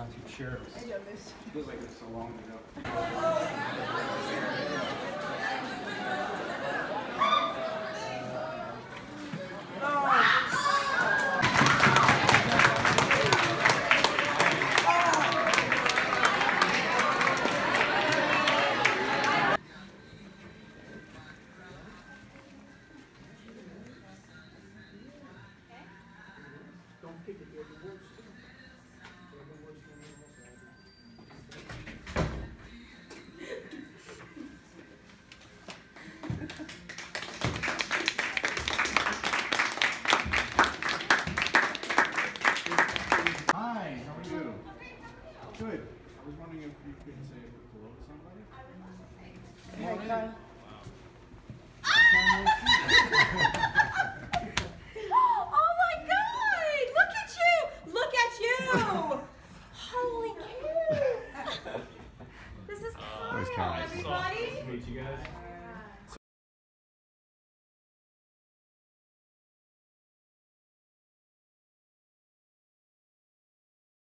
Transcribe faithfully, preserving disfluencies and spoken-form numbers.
not too sure. I know this. Feels like it's so long ago. Don't pick it, you have the words too. You have the words from the Hi, how are you? Good. I was wondering if you could say a quick hello to somebody. Hi, Kayla. Oh my God! Look at you! Look at you! Holy cow! This is Kayla, everybody. Nice to meet you guys.